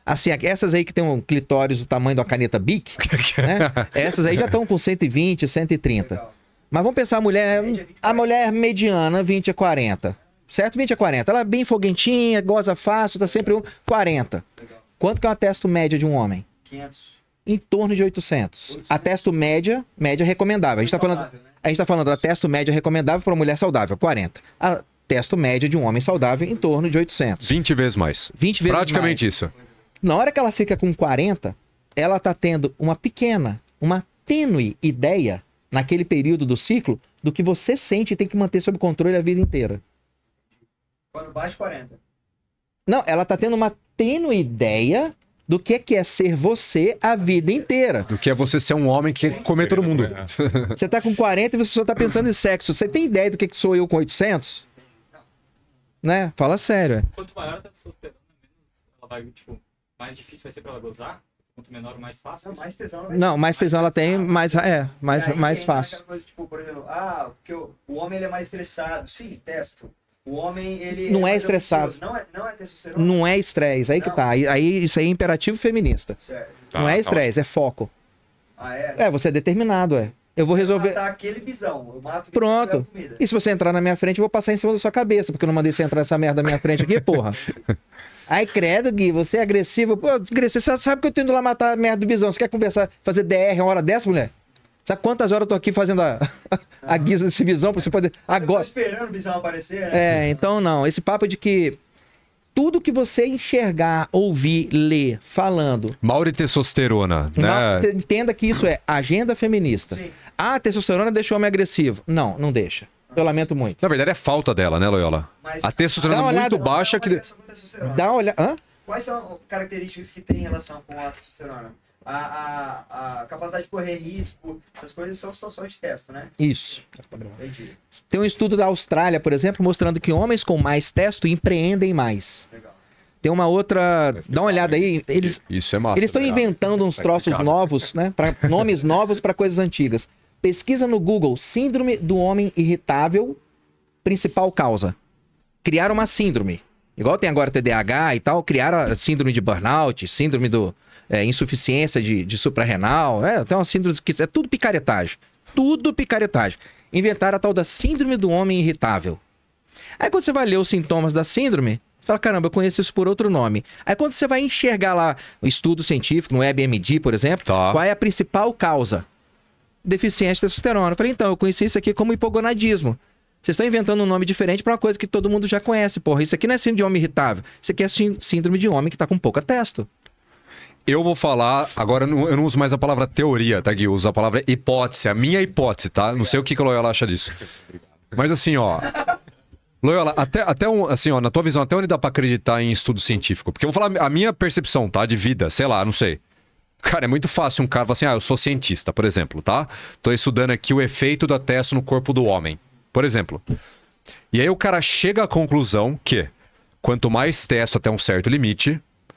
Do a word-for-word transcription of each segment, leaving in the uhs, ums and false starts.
Assim, essas aí que tem um clitóris do tamanho de uma caneta Bic, né? Essas aí já estão com cento e vinte, cento e trinta. Legal. Mas vamos pensar a mulher, a mulher mediana, vinte a quarenta. Certo? vinte a quarenta. Ela é bem foguentinha, goza fácil, tá sempre um quarenta. Legal. Quanto que é uma testo média de um homem? quinhentos. Em torno de oitocentos. oitocentos. A testo média, média recomendável. A gente está falando, né? A gente tá falando da testo média recomendável para uma mulher saudável, quarenta. A testo média de um homem saudável em torno de oitocentos. vinte vezes mais. vinte vezes Praticamente mais. isso. Na hora que ela fica com quarenta, ela tá tendo uma pequena, uma tênue ideia naquele período do ciclo do que você sente e tem que manter sob controle a vida inteira. Quando bate quarenta. Não, ela tá tendo uma tênue ideia do que é, que é ser você a vida inteira. Do que é você ser um homem que comer todo mundo. Você tá com quarenta e você só tá pensando em sexo. Você tem ideia do que, que sou eu com oitocentos? Né? Fala sério. É. Quanto maior a testosterona, menos ela vai, tipo, mais difícil vai ser pra ela gozar. Quanto menor, mais fácil. Não, mais tesão, né? Não, mais tesão ela tem, mais, é, mais, aí, mais tem fácil. aquela coisa, tipo, por exemplo, ah, porque o, o homem ele é mais estressado. Sim, testo. O homem, ele... Não é mais estressado. ambicioso. Não é, não é testosterona? Não é estresse, aí que Não. tá. Aí, aí isso aí é imperativo feminista. Certo. Tá, não é tá estresse, é foco. Ah, é? É, você é determinado, é. Eu vou resolver... Eu matar aquele bisão. Eu mato o bisão Pronto. e comida. E se você entrar na minha frente, eu vou passar em cima da sua cabeça, porque eu não mandei você entrar nessa merda na minha frente aqui, porra. Ai, credo, Gui, você é agressivo. Pô, agressivo. Você sabe que eu tô indo lá matar a merda do bisão. Você quer conversar, fazer D R uma hora dessa, mulher? Sabe quantas horas eu tô aqui fazendo a, a guisa desse bisão pra você poder... Agora... Eu tô esperando o bisão aparecer, né? É, então não. Esse papo de que tudo que você enxergar, ouvir, ler, falando... Mauro e testosterona, né? Você entenda que isso é agenda feminista. Sim. Ah, a testosterona deixa o homem agressivo. Não, não deixa. Eu lamento muito. Na verdade é falta dela, né, Loyola? Mas- A testosterona Dá uma é muito olhada- baixa que... Dá uma olhada... Hã? Quais são características que tem em relação com a testosterona? A, a, a capacidade de correr risco, essas coisas são situações de testo, né? Isso. Entendi. Tem um estudo da Austrália, por exemplo, mostrando que homens com mais testo empreendem mais. Legal. Tem uma outra... Dá uma olhada aí. Eles Isso é massa. eles estão tá ligado? inventando uns Tá troços explicado. novos, né? Pra, nomes novos para coisas antigas. Pesquisa no Google, síndrome do homem irritável, principal causa. Criaram uma síndrome. Igual tem agora T D A H e tal, criaram a síndrome de burnout, síndrome do é, insuficiência de, de suprarrenal. É, tem uma síndrome que é tudo picaretagem. Tudo picaretagem. Inventaram a tal da síndrome do homem irritável. Aí quando você vai ler os sintomas da síndrome, você fala, caramba, eu conheço isso por outro nome. Aí quando você vai enxergar lá o estudo científico, no W E B M D, por exemplo, Tá. qual é a principal causa? Deficiência de testosterona. Eu falei, então, eu conheci isso aqui como hipogonadismo. Vocês estão inventando um nome diferente para uma coisa que todo mundo já conhece, porra. Isso aqui não é síndrome de homem irritável. Isso aqui é sí- síndrome de homem que tá com pouca testo. Eu vou falar, agora eu não, eu não uso mais a palavra teoria, tá, Gui? Eu uso a palavra hipótese, a minha hipótese, tá? Não sei o que, que a Loyola acha disso. Mas assim, ó... Loyola, até, até um, assim, ó, na tua visão, até onde dá pra acreditar em estudo científico? Porque eu vou falar a minha percepção, tá? De vida, sei lá, não sei. Cara, é muito fácil um cara falar assim, ah, eu sou cientista, por exemplo, tá? Tô estudando aqui o efeito da testo no corpo do homem, por exemplo. E aí o cara chega à conclusão que quanto mais testo até um certo limite,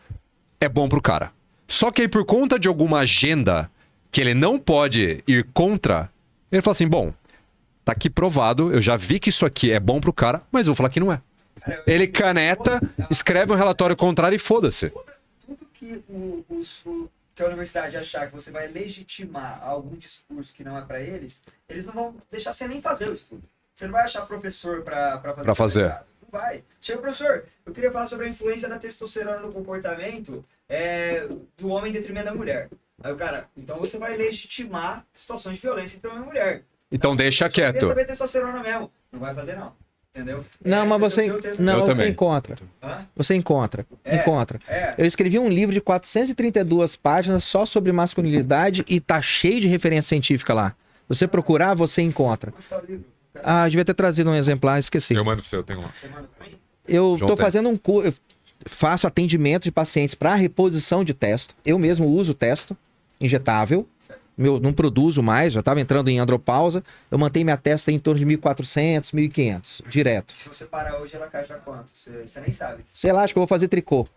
é bom pro cara. Só que aí por conta de alguma agenda que ele não pode ir contra, ele fala assim, bom, tá aqui provado, eu já vi que isso aqui é bom pro cara, mas eu vou falar que não é. Ele caneta, escreve um relatório contrário e foda-se. Tudo que, o, os- o- que a universidade achar que você vai legitimar algum discurso que não é para eles, eles não vão deixar você nem fazer o estudo. Você não vai achar professor para fazer. Pra fazer. doutorado. Não vai. Chega, professor, eu queria falar sobre a influência da testosterona no comportamento é, do homem em detrimento da mulher. Aí o cara, então você vai legitimar situações de violência entre homem e mulher. Então deixa Você quer quieto. saber testosterona mesmo. Não vai fazer, não. Entendeu? Não, É, mas esse é você, o teu texto. não, Eu você também. encontra. Hã? Você encontra. É, Encontra. é. Eu escrevi um livro de quatrocentas e trinta e duas páginas só sobre masculinidade e tá cheio de referência científica lá. Você procurar, você encontra. Onde está o livro? Ah, eu devia ter trazido um exemplar, esqueci. Eu mando pro seu, eu tenho lá. Você manda pra mim? Eu João tô tem. fazendo um curso, eu faço atendimento de pacientes para reposição de testo. Eu mesmo uso testo injetável. Meu, não produzo mais, já estava entrando em andropausa. Eu mantenho minha testa em torno de mil e quatrocentos, mil e quinhentos, direto. Se você parar hoje, ela cai já quanto? Você, você nem sabe. Sei lá, acho que eu vou fazer tricô.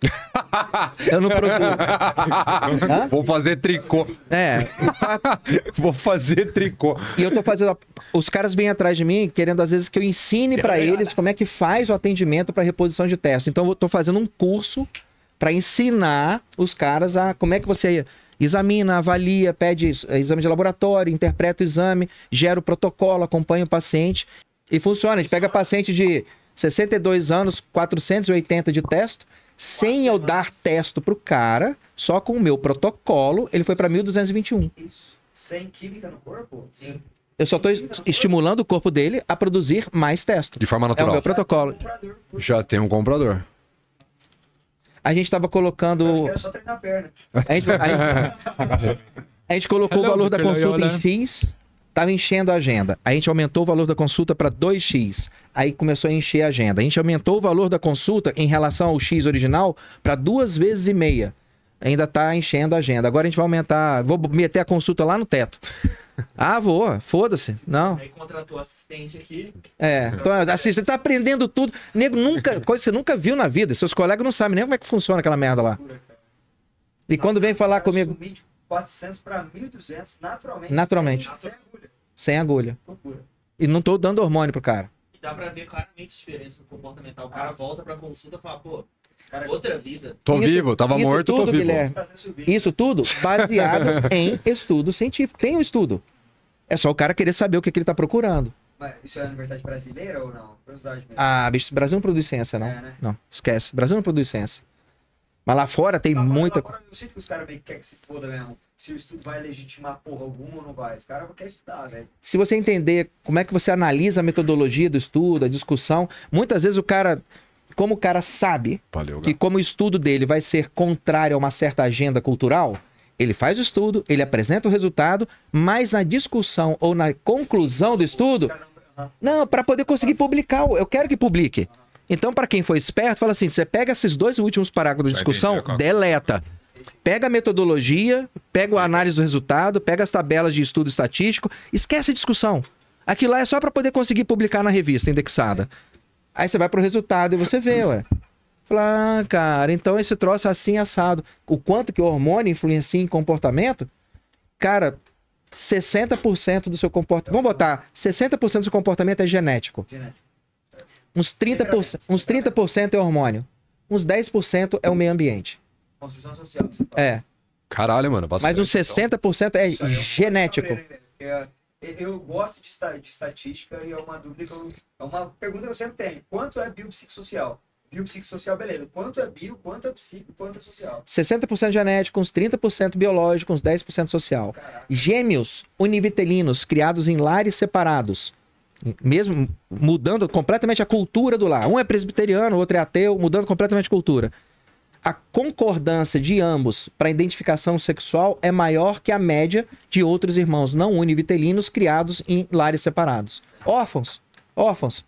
Eu não produzo. Hã? Vou fazer tricô. É, Vou fazer tricô. e eu tô fazendo. Os caras vêm atrás de mim querendo, às vezes, que eu ensine para eles como é que faz o atendimento para reposição de teste. Então, eu tô fazendo um curso para ensinar os caras a como é que você examina, avalia, pede exame de laboratório, interpreta o exame, gera o protocolo, acompanha o paciente e funciona. A gente pega paciente de sessenta e dois anos, quatrocentos e oitenta de testo, sem eu dar testo pro cara, só com o meu protocolo, ele foi para mil duzentos e vinte e um. Isso. Sem química no corpo? Sim. Eu só estou estimulando o corpo dele a produzir mais testo. De forma É o natural. meu protocolo. Já tem um comprador. A gente estava colocando... Era só treinar a perna. A gente, a gente- a gente colocou o valor da consulta em X, estava enchendo a agenda. A gente aumentou o valor da consulta para dois x. Aí começou a encher a agenda. A gente aumentou o valor da consulta em relação ao X original para duas vezes e meia. Ainda está enchendo a agenda. Agora a gente vai aumentar... Vou meter a consulta lá no teto. Ah, vou. Foda-se. Não. Aí contratou assistente aqui. É. Então, assim, você tá aprendendo tudo. Nego nunca... Coisa que você nunca viu na vida. Seus colegas não sabem nem como é que funciona aquela merda lá. E quando vem falar comigo... Sumir de quatrocentos para mil e duzentos naturalmente. Naturalmente. Sem, sem agulha. Sem agulha. Loucura. E não tô dando hormônio pro cara. E dá pra ver claramente a diferença no comportamental. O cara volta pra consulta e fala, pô, Cara, outra vida. Tô Isso- vivo, tava isso morto, tudo, tô vivo. Guilherme. tá subindo. Isso tudo baseado em estudo científico. Tem um estudo. É só o cara querer saber o que, que ele tá procurando. Mas isso é a universidade brasileira ou não? Curiosidade mesmo. Ah, bicho, o Brasil não produz ciência, não. É, né? Não, esquece. O Brasil não produz ciência. Mas lá fora tem Lá fora- muita... lá fora eu sinto que os caras meio que querem que se foda mesmo. Se o estudo vai legitimar porra alguma ou não vai. Os caras querem estudar, velho. Se você entender como é que você analisa a metodologia do estudo, a discussão, muitas vezes o cara, como o cara sabe Valeu, que como o estudo dele vai ser contrário a uma certa agenda cultural, ele faz o estudo, ele apresenta o resultado, mas na discussão ou na conclusão do estudo, Os caras não- aham. não, para poder conseguir publicar, eu quero que publique. Então, para quem foi esperto, fala assim, você pega esses dois últimos parágrafos de Já discussão, entendi, deleta. Pega a metodologia, pega a análise do resultado, pega as tabelas de estudo estatístico, esquece a discussão. Aquilo lá é só para poder conseguir publicar na revista indexada. Aí você vai pro resultado e você vê, ué. Fala, ah, cara, então esse troço é assim assado. O quanto que o hormônio influencia em comportamento? Cara, sessenta por cento do seu comportamento... Vamos botar, sessenta por cento do seu comportamento é genético. Genético. Uns trinta por cento, uns trinta por cento é hormônio. Uns dez por cento é o meio ambiente. Construção social. você fala. É. Caralho, mano. Bastante. Mas uns sessenta por cento é Isso aí é um genético. cabreiro, hein, velho? Porque, é, Eu gosto de, esta- de estatística e é uma dúvida que eu. É uma pergunta que eu sempre tenho. Quanto é biopsicossocial? Biopsicossocial, beleza. Quanto é bio, quanto é psico, quanto é social? sessenta por cento genético, uns trinta por cento biológico, uns dez por cento social. Caraca. Gêmeos univitelinos criados em lares separados. Mesmo mudando completamente a cultura do lar. Um é presbiteriano, o outro é ateu, mudando completamente a cultura. A concordância de ambos para identificação sexual é maior que a média de outros irmãos não univitelinos criados em lares separados. Órfãos. Órfãos.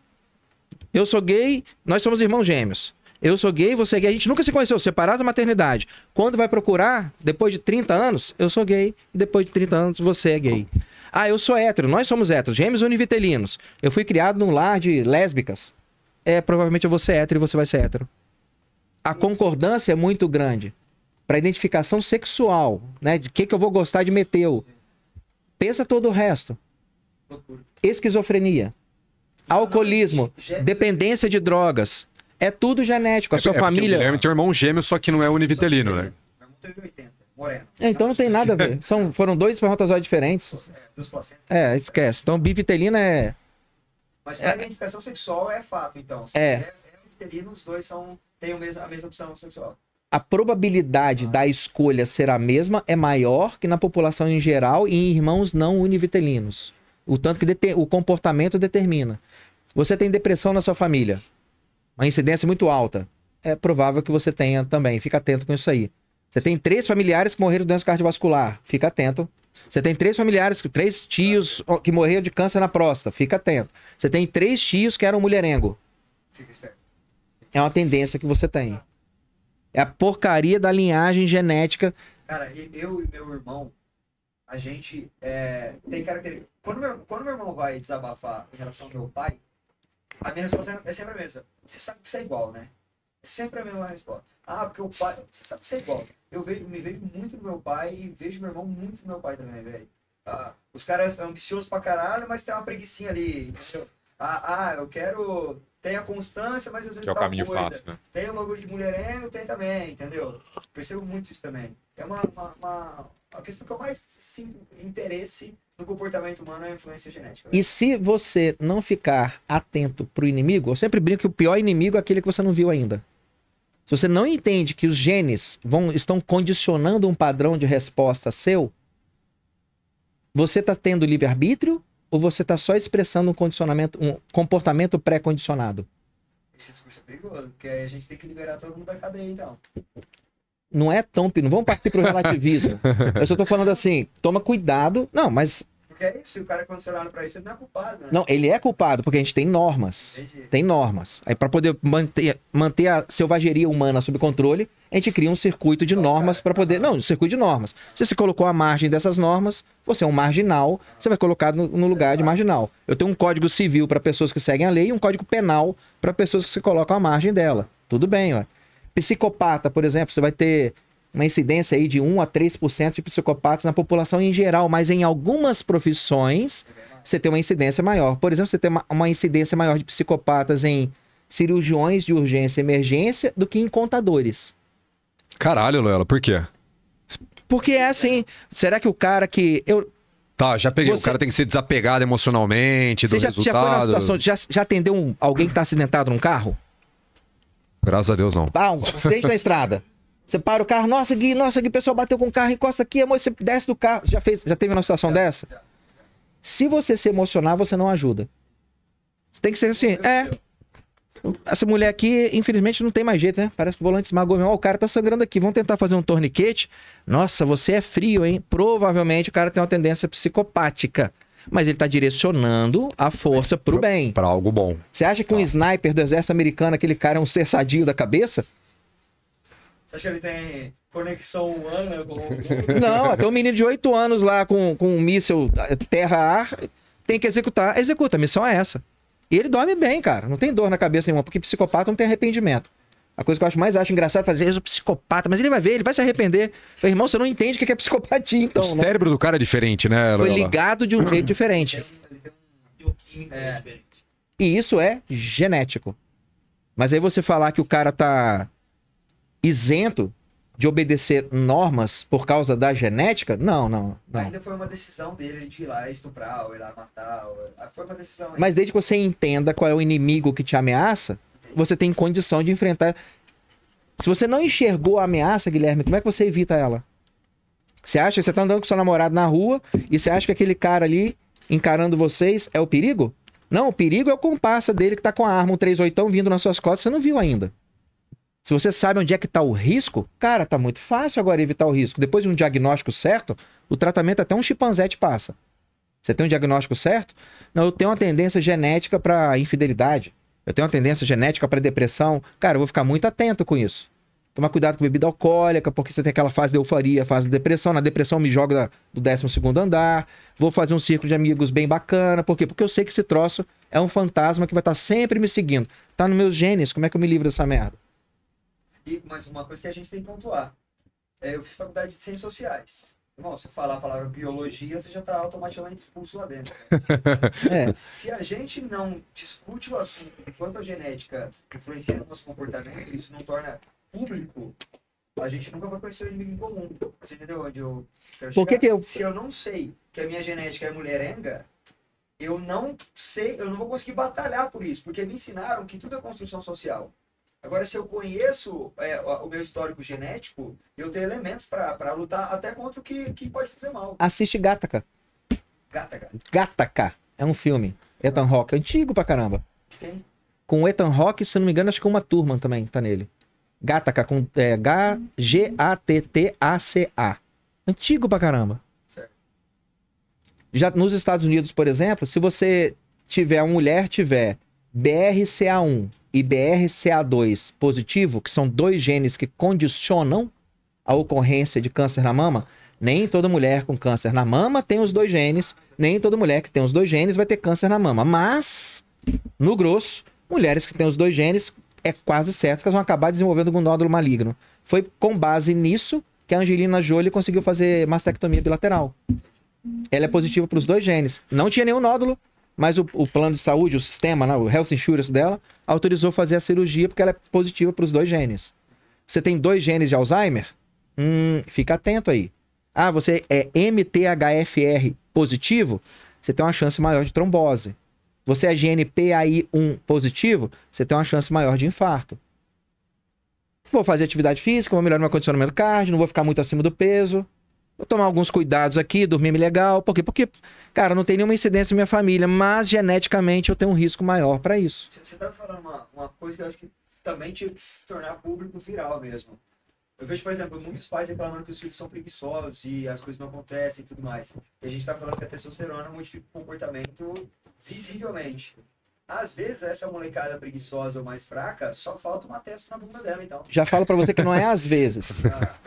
Eu sou gay, nós somos irmãos gêmeos. Eu sou gay, você é gay. A gente nunca se conheceu, separados da maternidade. Quando vai procurar, depois de trinta anos, eu sou gay. E depois de trinta anos, você é gay. Ah, eu sou hétero, nós somos héteros, gêmeos univitelinos. Eu fui criado num lar de lésbicas. É, provavelmente eu vou ser hétero e você vai ser hétero. A concordância é muito grande. Para identificação sexual, né? De que, que eu vou gostar de meteu. Pensa todo o resto. Loucura. Esquizofrenia. Alcoolismo. Gê- Dependência de drogas. É tudo genético. A sua É porque O família. Guilherme tem um irmão gêmeo, só que não é univitelino, né? Meu irmão teve oitenta, moreno. É, então não tem nada a ver. São, foram dois espermatozoides diferentes. É, duas placentas. É, esquece. Então bivitelina é. Mas para identificação sexual é fato, então. Se É. é, é uterino, os dois são, têm o mesmo, a mesma opção sexual. A probabilidade da escolha ser a mesma é maior que na população em geral e em irmãos não univitelinos. O tanto que dete- o comportamento determina. Você tem depressão na sua família, uma incidência muito alta. É provável que você tenha também. Fica atento com isso aí. Você tem três familiares que morreram de doença cardiovascular. Fica atento. Você tem três familiares, três tios ó, que morreram de câncer na próstata. Fica atento. Você tem três tios que eram mulherengo. Fica esperto. É uma tendência que você tem. É a porcaria da linhagem genética. Cara, e- eu e meu irmão, a gente é, tem característica. Quando meu, quando meu irmão vai desabafar em relação ao meu pai, a minha resposta é sempre a mesma. Você sabe que você é igual, né? É sempre a mesma resposta. Ah, porque o pai. Você sabe que você é igual. Eu vejo, me vejo muito no meu pai e vejo meu irmão muito no meu pai também, velho. Ah, os caras são ambiciosos pra caralho, mas tem uma preguicinha ali, entendeu? Ah, ah, eu quero... Tem a constância, mas às vezes Que é o tal caminho coisa. fácil, né? Tem o bagulho de mulherengo, tem também, entendeu? Percebo muito isso também. É uma, uma, uma, uma questão que eu mais sinto interesse no comportamento humano é a influência genética. E se você não ficar atento pro inimigo, eu sempre brinco que o pior inimigo é aquele que você não viu ainda. Se você não entende que os genes vão, estão condicionando um padrão de resposta seu, você está tendo livre-arbítrio ou você está só expressando um condicionamento, um comportamento pré-condicionado? Esse discurso é perigoso, porque aí a gente tem que liberar todo mundo da cadeia, então. Não é tão... Não vamos partir pro relativismo. Eu só tô falando assim, toma cuidado. Não, mas... Porque é isso, se o cara é condicionado pra isso, ele não é culpado, né? Não, ele é culpado, porque a gente tem normas. Entendi. Tem normas. Aí para poder manter, manter a selvageria humana sob controle, a gente cria um circuito de Só, normas cara. para poder... Não, um circuito de normas. Se você colocou a margem dessas normas, você é um marginal, você vai colocar no, no lugar de marginal. Eu tenho um código civil para pessoas que seguem a lei e um código penal para pessoas que se colocam à margem dela. Tudo bem, ó. Psicopata, por exemplo, você vai ter uma incidência aí de um a três por cento de psicopatas na população em geral, mas em algumas profissões você tem uma incidência maior. Por exemplo, você tem uma, uma incidência maior de psicopatas em cirurgiões de urgência e emergência do que em contadores. Caralho, Loyola, por quê? Porque é assim, será que o cara que... Eu, Tá, já peguei. Você- O cara tem que ser desapegado emocionalmente do você já, já resultado. foi numa situação, já, já atendeu um- alguém que está acidentado num carro? Graças a Deus, não. Ah, um acidente na estrada. Você para o carro, nossa, Gui, nossa, Gui, o pessoal bateu com o carro, encosta aqui, amor, você desce do carro. Já fez, já teve uma situação dessa? Se você se emocionar, você não ajuda. Você tem que ser assim, é. Essa mulher aqui, infelizmente, não tem mais jeito, né? Parece que o volante esmagou mesmo. Ó, o cara tá sangrando aqui, vamos tentar fazer um torniquete. Nossa, você é frio, hein? Provavelmente o cara tem uma tendência psicopática. Mas ele tá direcionando a força pro bem. Pra algo bom. Você acha que um sniper do exército americano, aquele cara é um ser sadio da cabeça? Você acha que ele tem conexão humana com... Não, tem um menino de oito anos lá com, com um míssil terra-ar, tem que executar. Executa, a missão é essa. E ele dorme bem, cara. Não tem dor na cabeça nenhuma, porque psicopata não tem arrependimento. A coisa que eu acho mais acho engraçado é fazer, eu sou psicopata, mas ele vai ver, ele vai se arrepender. Eu falei, irmão, você não entende o que é psicopatia, então, o né? cérebro do cara é diferente, né, Foi Loyola? ligado de um jeito diferente. Ele tem um... Bioquímico É. diferente. E isso é genético. Mas aí você falar que o cara tá isento de obedecer normas por causa da genética? Não, não, não. Ainda foi uma decisão dele de ir lá estuprar, ou ir lá matar. Ou... Foi uma decisão. Mas desde que você entenda qual é o inimigo que te ameaça, você tem condição de enfrentar. Se você não enxergou a ameaça, Guilherme, como é que você evita ela? Você acha que você tá andando com seu namorado na rua e você acha que aquele cara ali encarando vocês é o perigo? Não, o perigo é o comparsa dele que tá com a arma, um três oitão vindo nas suas costas, você não viu ainda. Se você sabe onde é que tá o risco, cara, tá muito fácil agora evitar o risco. Depois de um diagnóstico certo, o tratamento até um chimpanzé te passa. Você tem um diagnóstico certo? Não, eu tenho uma tendência genética para infidelidade. Eu tenho uma tendência genética para depressão. Cara, eu vou ficar muito atento com isso. Tomar cuidado com bebida alcoólica, porque você tem aquela fase de euforia, fase de depressão. Na depressão me joga do décimo segundo andar. Vou fazer um círculo de amigos bem bacana. Por quê? Porque eu sei que esse troço é um fantasma que vai estar sempre me seguindo. Tá nos meus genes, como é que eu me livro dessa merda? E, mas uma coisa que a gente tem que pontuar. É, eu fiz faculdade de Ciências Sociais. Irmão, você falar a palavra biologia, você já está automaticamente expulso lá dentro. É. Se a gente não discute o assunto enquanto a genética influencia no nosso comportamento, isso não torna público, a gente nunca vai conhecer o inimigo em comum. Você entendeu onde eu quero Por que chegar? que eu- Se eu não sei que a minha genética é mulherenga, eu não sei, eu não vou conseguir batalhar por isso, porque me ensinaram que tudo é construção social. Agora, se eu conheço é, o o meu histórico genético, eu tenho elementos para lutar até contra o que, que pode fazer mal. Assiste Gattaca. Gata, gata. Gattaca. É um filme. Ethan Hawke. Antigo pra caramba. De quem? Com o Ethan Hawke, se não me engano, acho que uma turma também tá nele. Gattaca, com é, G A T T A C A. Antigo pra caramba. Certo. Já nos Estados Unidos, por exemplo, se você tiver, uma mulher tiver B R C A um e B R C A dois positivo, que são dois genes que condicionam a ocorrência de câncer na mama, nem toda mulher com câncer na mama tem os dois genes, nem toda mulher que tem os dois genes vai ter câncer na mama. Mas, no grosso, mulheres que têm os dois genes, é quase certo que elas vão acabar desenvolvendo algum nódulo maligno. Foi com base nisso que a Angelina Jolie conseguiu fazer mastectomia bilateral. Ela é positiva para os dois genes. Não tinha nenhum nódulo, mas o, o plano de saúde, o sistema, né, o health insurance dela, autorizou fazer a cirurgia porque ela é positiva para os dois genes. Você tem dois genes de Alzheimer? Hum, fica atento aí. Ah, você é M T H F R positivo? Você tem uma chance maior de trombose. Você é G N P A I um positivo? Você tem uma chance maior de infarto. Vou fazer atividade física, vou melhorar meu condicionamento cardio, não vou ficar muito acima do peso. Vou tomar alguns cuidados aqui, dormir legal. Por quê? Porque, cara, não tem nenhuma incidência na minha família, mas geneticamente eu tenho um risco maior para isso. Você estava falando uma, uma coisa que eu acho que também tinha que se tornar público viral mesmo. Eu vejo, por exemplo, muitos pais reclamando que os filhos são preguiçosos e as coisas não acontecem e tudo mais. E a gente está falando que a testosterona modifica o comportamento visivelmente. Às vezes, essa molecada preguiçosa ou mais fraca, só falta uma testo na bunda dela, então. Já falo para você que não é às vezes.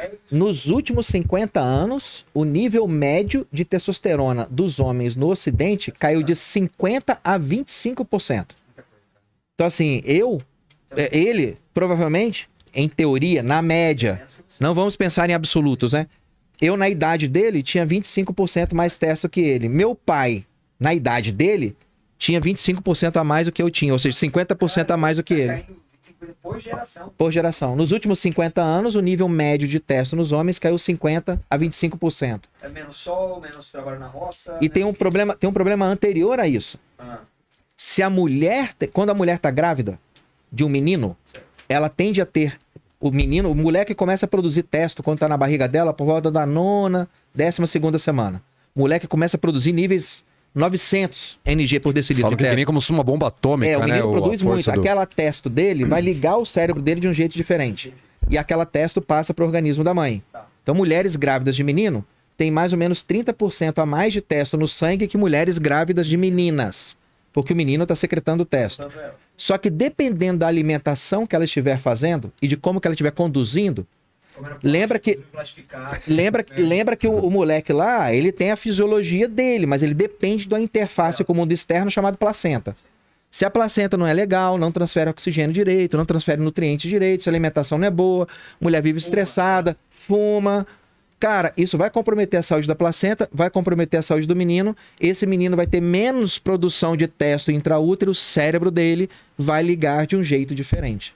Nos últimos cinquenta anos, o nível médio de testosterona dos homens no Ocidente caiu de cinquenta a vinte e cinco por cento. Então, assim, eu, ele, provavelmente, em teoria, na média, não vamos pensar em absolutos, né? Eu, na idade dele, tinha vinte e cinco por cento mais testo que ele. Meu pai, na idade dele, tinha vinte e cinco por cento a mais do que eu tinha, ou seja, cinquenta por cento a mais do que ele. Por geração. Por geração. Nos últimos cinquenta anos, o nível médio de testo nos homens caiu cinquenta a vinte e cinco por cento. É menos sol, menos trabalho na roça. E tem um problema, tem um problema anterior a isso. Ah, Se a mulher, te- quando a mulher está grávida de um menino, certo. ela tende a ter o menino, o moleque começa a produzir testo quando está na barriga dela por volta da nona, décima segunda semana. O moleque começa a produzir níveis novecentos N G por decilitro Fala de que ele testo. nem como se fosse uma bomba atômica, É, o né? menino o- a produz muito. força do- Aquela testo dele vai ligar o cérebro dele de um jeito diferente. E aquela testo passa para o organismo da mãe. Tá. Então, mulheres grávidas de menino têm mais ou menos trinta por cento a mais de testo no sangue que mulheres grávidas de meninas. Porque o menino está secretando testo. Tanto ela. Só que dependendo da alimentação que ela estiver fazendo e de como que ela estiver conduzindo, Comendo Lembra que- plástico, plastificado, lembra, né? lembra que o, o moleque lá, ele tem a fisiologia dele, mas ele depende da interface com o mundo externo chamado placenta. Se a placenta não é legal, não transfere oxigênio direito, não transfere nutrientes direito, se a alimentação não é boa, mulher vive estressada, fuma. Cara, isso vai comprometer a saúde da placenta, vai comprometer a saúde do menino. Esse menino vai ter menos produção de testo intraútero, o cérebro dele vai ligar de um jeito diferente.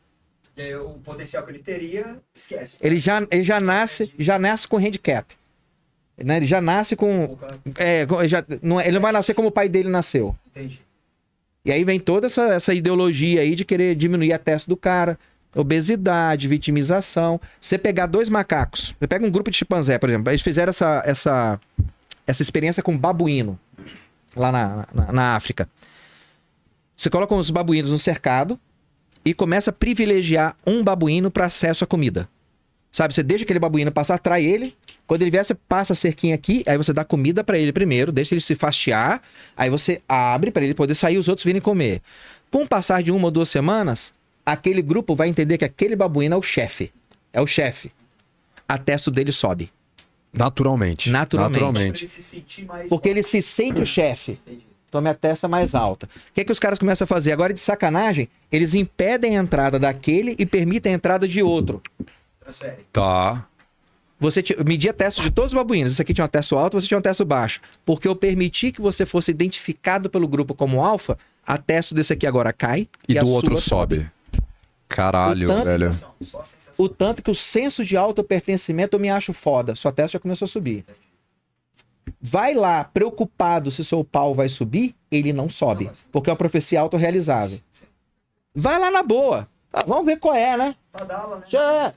E aí, o potencial que ele teria, esquece. Ele já, ele já nasce, já nasce com handicap. Né? Ele já nasce com. Pouca- É, com- já, não, é- ele não vai nascer como o pai dele nasceu. Entendi. E aí vem toda essa, essa ideologia aí de querer diminuir a testa do cara. Obesidade, vitimização. Você pegar dois macacos, você pega um grupo de chimpanzé, por exemplo, eles fizeram essa, essa, essa experiência com babuíno lá na, na, na África. Você coloca os babuínos no cercado e começa a privilegiar um babuíno para acesso à comida. Sabe, você deixa aquele babuíno passar, atrai ele. Quando ele vier, você passa a cerquinha aqui, aí você dá comida para ele primeiro, deixa ele se fastiar, aí você abre para ele poder sair e os outros virem comer. Com o passar de uma ou duas semanas, aquele grupo vai entender que aquele babuíno é o chefe. É o chefe. A testo dele sobe. Naturalmente. Naturalmente. Pra Naturalmente. ele se sentir mais. Porque ele se sente o chefe. Entendi. Então minha testa é mais alta. O que é que os caras começam a fazer? Agora, de sacanagem, eles impedem a entrada daquele e permitem a entrada de outro. Transfere. Tá. Você ti- media testo de todos os babuínos. Esse aqui tinha um testo alto, você tinha um testo baixo. Porque eu permiti que você fosse identificado pelo grupo como alfa, a testo desse aqui agora cai E, a do outro sua sobe. Caralho, O tanto- velho. Sensação, só a sensação. O tanto que o senso de autopertencimento eu me acho foda. Sua testa já começou a subir. Vai lá preocupado se seu pau vai subir, ele não sobe. Não vai. Porque é uma profecia autorrealizável. Vai lá na boa. Ah, vamos ver qual é, né? Tadala, né? Já-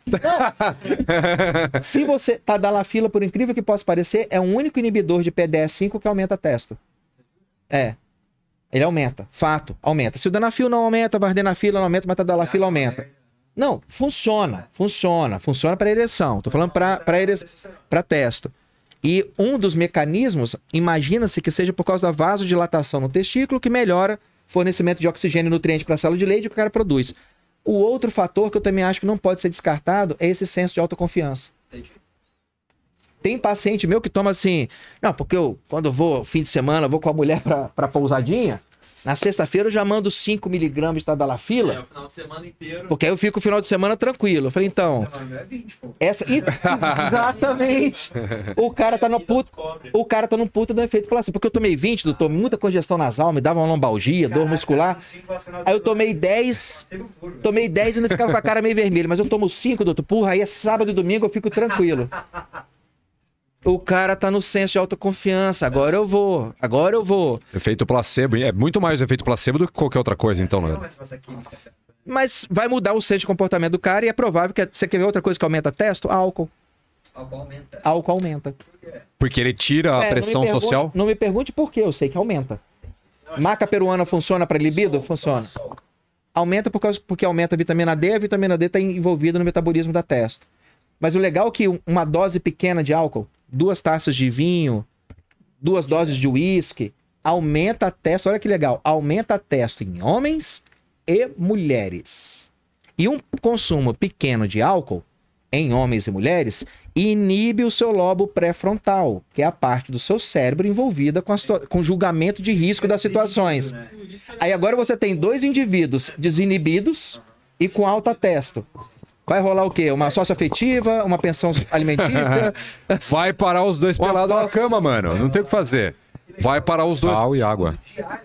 é. Se você. Tadalafila, por incrível que possa parecer, é o único inibidor de P D E cinco que aumenta testo. É. Ele aumenta. Fato. Aumenta. Se o danafil não aumenta, vardenafila não aumenta, mas tadalafila aumenta. Não, funciona. Funciona. Funciona para ereção. Tô falando para para testo. E um dos mecanismos, imagina-se que seja por causa da vasodilatação no testículo que melhora o fornecimento de oxigênio e nutriente para a célula de leite que o cara produz. O outro fator que eu também acho que não pode ser descartado é esse senso de autoconfiança. Entendi. Tem paciente meu que toma assim, não, porque eu, quando eu vou fim de semana, eu vou com a mulher pra, pra pousadinha, Na sexta-feira eu já mando cinco miligramas de É, tadalafila, o final de semana inteiro. porque aí eu fico o final de semana tranquilo. Eu falei, então, Semana meu é vinte, pô. essa... Exatamente! O cara tá no puto... Cobre. O cara tá num puta do efeito placebo. Porque eu tomei vinte, doutor, muita congestão nasal, me dava uma lombalgia, dor Caraca, muscular. com cinco vacinados Aí eu por tomei ano, dez, placebo puro, velho. tomei dez e ainda ficava com a cara meio vermelha. Mas eu tomo cinco, doutor, porra, aí é sábado e domingo eu fico tranquilo. O cara tá no senso de autoconfiança. Agora eu vou, agora eu vou. Efeito placebo. É muito mais efeito placebo do que qualquer outra coisa, então, Não, né? mas essa química. Mas vai mudar o senso de comportamento do cara e é provável que... Você quer ver outra coisa que aumenta testo? Álcool. Álcool aumenta. Álcool aumenta. Por quê? Porque ele tira a É, não me pressão pergunte- social. Não me pergunte por quê, eu sei que aumenta. Maca peruana funciona para libido? Sol, Funciona. toma sol. Aumenta por causa, porque aumenta a vitamina D, a vitamina D está envolvida no metabolismo da testo. Mas o legal é que um- uma dose pequena de álcool, duas taças de vinho, duas doses de uísque, aumenta a testo, olha que legal, aumenta a testo em homens e mulheres. E um consumo pequeno de álcool em homens e mulheres inibe o seu lobo pré-frontal, que é a parte do seu cérebro envolvida com, a situa- com julgamento de risco das situações. Né? Aí agora você tem dois indivíduos desinibidos e com alta testo. Vai rolar o quê? Uma sócia afetiva, uma pensão alimentícia? Vai parar os dois Uma pelados na fossa- cama, mano. Não tem o que fazer. Vai parar os dois. Sal e água. Diário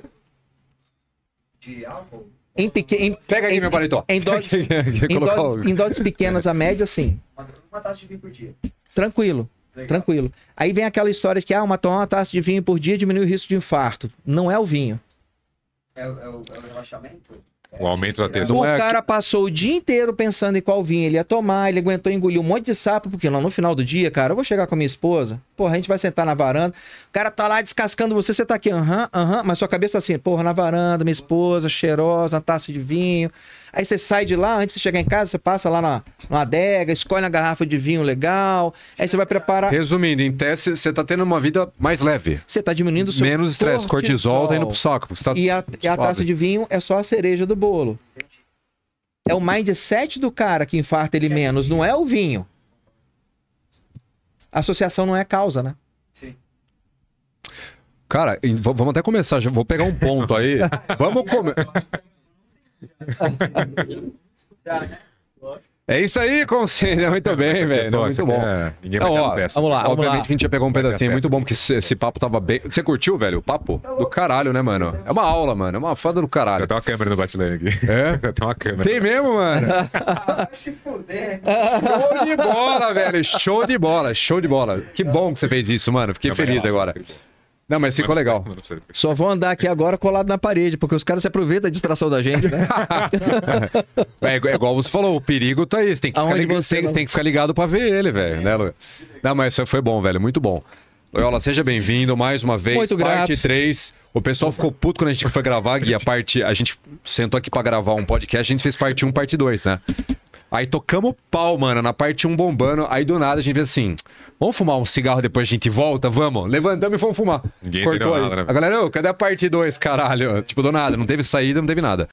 de álcool. Em, peque... em... Pega aqui em... meu paletó. Em doses, Quer em, colocar doses, o- em doses pequenas a média, sim. Uma, uma taça de vinho por dia. Tranquilo. Legal. Tranquilo. Aí vem aquela história de que ah, uma, tomar uma taça de vinho por dia diminui o risco de infarto. Não é o vinho. É, o- é, o, é o relaxamento? O aumento da tensão. Não o é cara passou o dia inteiro pensando em qual vinho ele ia tomar, ele aguentou engolir um monte de sapo, porque não, no final do dia, cara, eu vou chegar com a minha esposa, porra, a gente vai sentar na varanda, o cara tá lá descascando você, você tá aqui, aham, aham, mas sua cabeça tá assim, porra, na varanda, minha esposa, cheirosa, uma taça de vinho. Aí você sai de lá, antes de chegar em casa, você passa lá na, numa adega, escolhe uma garrafa de vinho legal, aí você vai preparar, Resumindo, em teste, você tá tendo uma vida mais leve. você tá diminuindo o seu Menos estresse. Cortisol tá indo pro saco. Porque você tá E a, e a suave. taça de vinho é só a cereja do bolo. É o mindset do cara que infarta ele menos, não é o vinho. A associação não é causa, né? Sim. Cara, e v- vamos até começar. Já vou pegar um ponto aí. Vamos começar. Já, né? É isso aí, consciência. Muito bem, velho. Não, Muito bom. É, ninguém vai Não, ter ó, as peças. vamos lá. Obviamente que a gente ia pegar um Vai ter pedacinho. acesso. Muito bom, porque esse, esse papo tava bem. Você curtiu, velho? O papo? Do caralho, né, mano? É uma aula, mano. É uma foda do caralho. Já tem uma câmera no Batilane aqui. É? Já tem uma câmera. Tem mesmo, mano. Ah, vai se fuder. Show de bola, velho. Show de bola, show de bola. Que bom que você fez isso, mano. Fiquei Não, mas feliz relaxa. agora. Não, mas ficou legal. Manda pra você depois. Só vou andar aqui agora colado na parede, porque os caras se aproveitam da distração da gente, né? É, igual- é igual você falou, o perigo tá aí. Você tem que ficar, Aonde ligado, você tem, não- tem que ficar ligado pra ver ele, velho. Né, Lu? Não, mas isso foi bom, velho. Muito bom. Loyola, seja bem-vindo mais uma vez. Muito parte grato. três. O pessoal ficou puto quando a gente foi gravar, Gui. A, parte, a gente sentou aqui pra gravar um podcast, a gente fez parte um, parte dois, né? Aí tocamos o pau, mano, na parte um bombando. Aí do nada a gente fez assim: vamos fumar um cigarro depois a gente volta? Vamos. Levantamos e fomos fumar. Ninguém Cortou entendeu aí. nada, né? A galera, ô, cadê a parte dois, caralho? Tipo, do nada. Não teve saída, não teve nada.